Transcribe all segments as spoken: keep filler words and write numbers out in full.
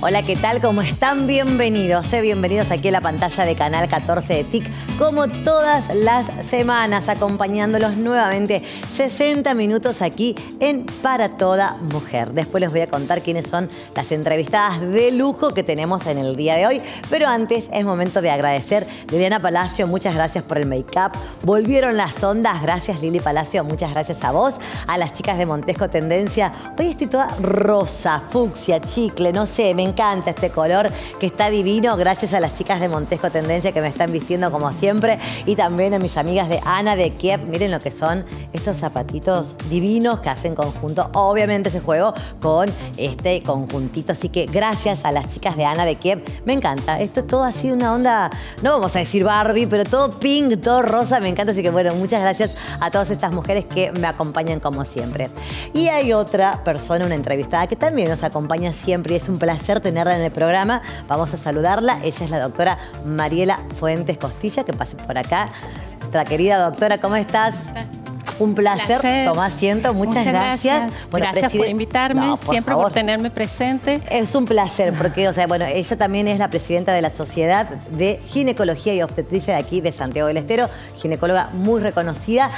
Hola, ¿qué tal? ¿Cómo están? Bienvenidos, eh, bienvenidos aquí a la pantalla de Canal catorce de T I C, como todas las semanas, acompañándolos nuevamente sesenta minutos aquí en Para Toda Mujer. Después les voy a contar quiénes son las entrevistadas de lujo que tenemos en el día de hoy, pero antes es momento de agradecer. Liliana Palacio, muchas gracias por el make-up. Volvieron las ondas, gracias Lili Palacio, muchas gracias a vos, a las chicas de Montesco Tendencia. Hoy estoy toda rosa, fucsia, chicle, no sé, me encanta este color que está divino, gracias a las chicas de Montesco Tendencia que me están vistiendo como siempre, y también a mis amigas de Ana de Kiev. Miren lo que son estos zapatitos divinos que hacen conjunto, obviamente ese juego con este conjuntito, así que gracias a las chicas de Ana de Kiev, me encanta, esto es todo así una onda, no vamos a decir Barbie, pero todo pink, todo rosa, me encanta, así que bueno, muchas gracias a todas estas mujeres que me acompañan como siempre. Y hay otra persona, una entrevistada que también nos acompaña siempre y es un placer tenerla en el programa. Vamos a saludarla. Ella es la doctora Mariela Fuentes Costilla, que pase por acá. Nuestra querida doctora, ¿cómo estás? Un placer, placer. Toma asiento, muchas, muchas gracias. Gracias, bueno, gracias por invitarme, no, por siempre favor. por tenerme presente. Es un placer, porque, o sea, bueno, ella también es la presidenta de la Sociedad de Ginecología y Obstetricia de aquí, de Santiago del Estero, ginecóloga muy reconocida.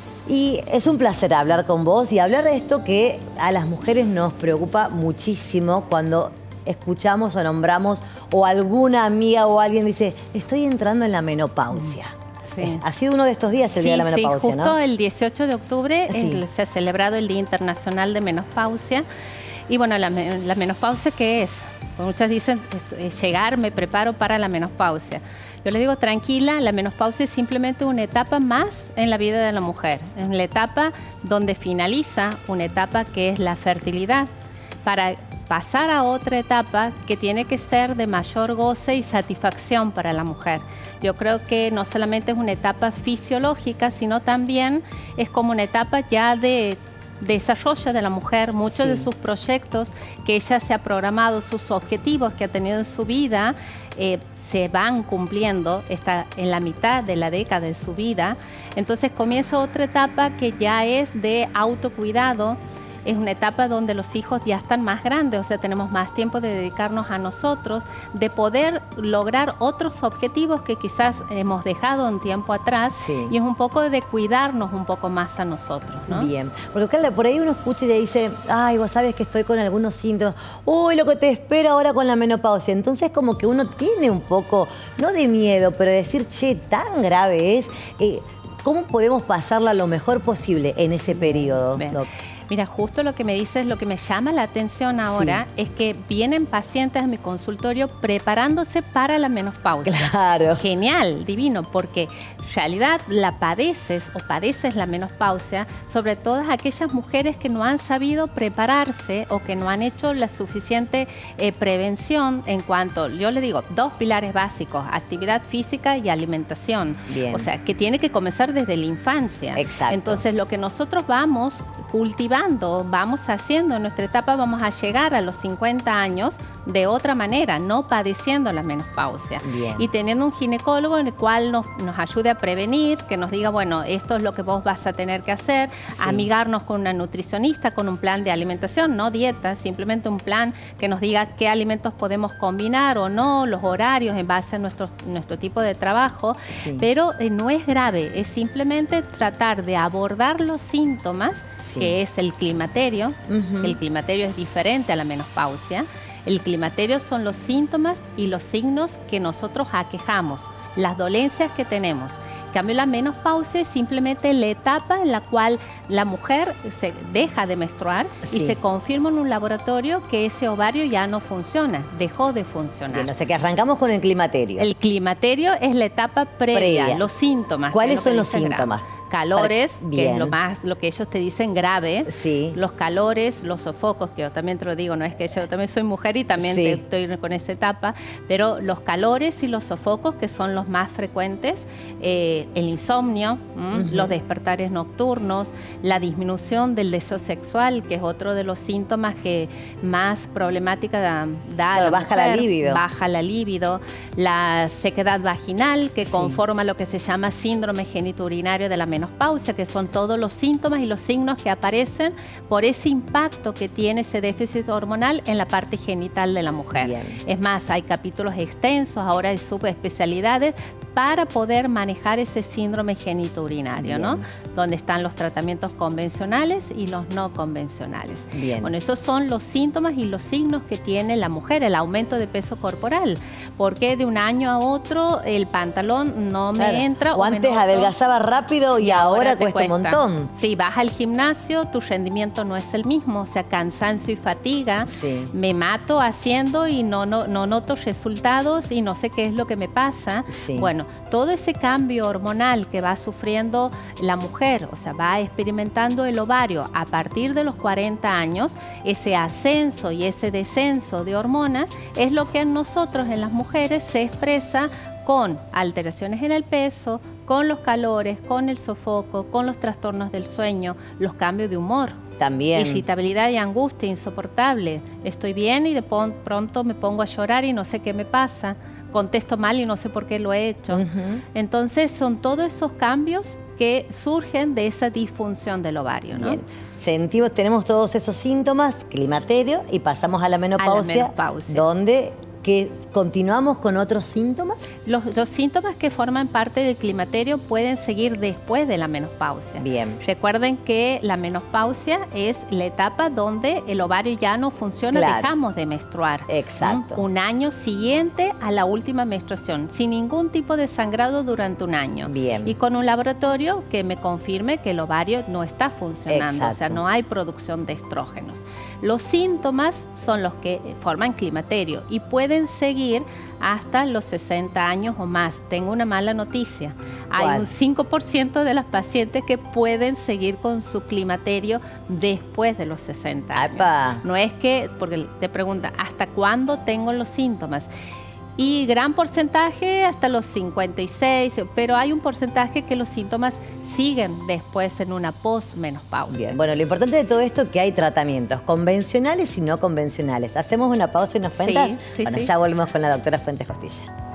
Y es un placer hablar con vos y hablar de esto que a las mujeres nos preocupa muchísimo cuando escuchamos o nombramos o alguna amiga o alguien dice, estoy entrando en la menopausia. Sí. Ha sido uno de estos días el sí, día de la menopausia, sí, justo ¿no? el dieciocho de octubre sí. el, se ha celebrado el Día Internacional de Menopausia. Y bueno, la, la menopausia, ¿qué es? Muchas dicen, llegar, me preparo para la menopausia. Yo les digo, tranquila, la menopausia es simplemente una etapa más en la vida de la mujer. Es la etapa donde finaliza una etapa que es la fertilidad, para pasar a otra etapa que tiene que ser de mayor goce y satisfacción para la mujer. Yo creo que no solamente es una etapa fisiológica, sino también es como una etapa ya de desarrollo de la mujer, muchos sí. de sus proyectos que ella se ha programado, sus objetivos que ha tenido en su vida, eh, se van cumpliendo, está en la mitad de la década de su vida. Entonces comienza otra etapa que ya es de autocuidado. Es una etapa donde los hijos ya están más grandes, o sea, tenemos más tiempo de dedicarnos a nosotros, de poder lograr otros objetivos que quizás hemos dejado un tiempo atrás, sí. y es un poco de cuidarnos un poco más a nosotros, ¿no? Bien, porque claro, por ahí uno escucha y dice, ay, vos sabes que estoy con algunos síntomas, uy, lo que te espera ahora con la menopausia. Entonces como que uno tiene un poco, no de miedo, pero de decir, che, tan grave es, eh, ¿cómo podemos pasarla lo mejor posible en ese periodo? Bien. Mira, justo lo que me dices, lo que me llama la atención ahora sí. es que vienen pacientes a mi consultorio preparándose para la menopausia. Claro. Genial, divino, porque en realidad la padeces o padeces la menopausia, sobre todas aquellas mujeres que no han sabido prepararse o que no han hecho la suficiente eh, prevención en cuanto, yo le digo, dos pilares básicos, actividad física y alimentación. Bien. O sea, que tiene que comenzar desde la infancia. Exacto. Entonces, lo que nosotros vamos cultivando, vamos haciendo en nuestra etapa, vamos a llegar a los cincuenta años de otra manera, no padeciendo la menopausia. Bien. Y teniendo un ginecólogo en el cual nos, nos ayude a prevenir, que nos diga, bueno, esto es lo que vos vas a tener que hacer, sí. amigarnos con una nutricionista, con un plan de alimentación, no dieta, simplemente un plan que nos diga qué alimentos podemos combinar o no, los horarios en base a nuestro, nuestro tipo de trabajo, sí. pero eh, no es grave, es simplemente tratar de abordar los síntomas, sí. que es el climaterio. Uh-huh. El climaterio es diferente a la menopausia. El climaterio son los síntomas y los signos que nosotros aquejamos, las dolencias que tenemos. En cambio, la menopausia es simplemente la etapa en la cual la mujer se deja de menstruar, sí. y se confirma en un laboratorio que ese ovario ya no funciona, dejó de funcionar. Bien, o sea que arrancamos con el climaterio. El climaterio es la etapa previa, previa. los síntomas. ¿Cuáles son los síntomas? Grave. Calores, Bien. que es lo más, lo que ellos te dicen grave, sí. los calores, los sofocos, que yo también te lo digo, no es que yo también soy mujer y también sí. te, estoy con esta etapa, pero los calores y los sofocos, que son los más frecuentes, eh, el insomnio, uh-huh. los despertares nocturnos, la disminución del deseo sexual, que es otro de los síntomas que más problemática da, da claro, a la baja mujer, la libido. Baja la libido, la sequedad vaginal, que sí. conforma lo que se llama síndrome genitourinario de la menopausia. menopausia, que son todos los síntomas y los signos que aparecen por ese impacto que tiene ese déficit hormonal en la parte genital de la mujer. Bien. Es más, hay capítulos extensos, ahora hay subespecialidades para poder manejar ese síndrome genitourinario, ¿no? Donde están los tratamientos convencionales y los no convencionales. Bien. Bueno, esos son los síntomas y los signos que tiene la mujer, el aumento de peso corporal. Porque de un año a otro el pantalón no me claro. entra. O, o antes adelgazaba rápido y, y ahora, ahora cuesta, cuesta un montón. Sí, vas al gimnasio, tu rendimiento no es el mismo, o sea, cansancio y fatiga. Sí. Me mato haciendo y no, no, no noto resultados y no sé qué es lo que me pasa. Sí. Bueno, todo ese cambio hormonal que va sufriendo la mujer, o sea, va experimentando el ovario a partir de los cuarenta años, ese ascenso y ese descenso de hormonas es lo que en nosotros, en las mujeres, se expresa con alteraciones en el peso, con los calores, con el sofoco, con los trastornos del sueño, los cambios de humor. También. Irritabilidad y angustia insoportable. Estoy bien y de pronto me pongo a llorar y no sé qué me pasa. Contesto mal y no sé por qué lo he hecho. Uh-huh. Entonces son todos esos cambios que surgen de esa disfunción del ovario, ¿no? Bien. Sentimos, tenemos todos esos síntomas, climaterio, y pasamos a la menopausia, a la menopausia. Donde que continuamos con otros síntomas. Los, los síntomas que forman parte del climaterio pueden seguir después de la menopausia. Bien. Recuerden que la menopausia es la etapa donde el ovario ya no funciona, claro. Dejamos de menstruar. Exacto. ¿Mm? Un año siguiente a la última menstruación, sin ningún tipo de sangrado durante un año. Bien. Y con un laboratorio que me confirme que el ovario no está funcionando, exacto. O sea, no hay producción de estrógenos. Los síntomas son los que forman climaterio y pueden seguir hasta los sesenta años o más. Tengo una mala noticia. ¿Cuál? Hay un cinco por ciento de las pacientes que pueden seguir con su climaterio después de los sesenta años. ¡Apa! No es que, porque te preguntan, ¿hasta cuándo tengo los síntomas? Y gran porcentaje hasta los cincuenta y seis, pero hay un porcentaje que los síntomas siguen después en una posmenopausia. Bien, bueno, lo importante de todo esto es que hay tratamientos convencionales y no convencionales. Hacemos una pausa y nos cuentas. Sí, sí, bueno, sí. Ya volvemos con la doctora Fuentes Costilla.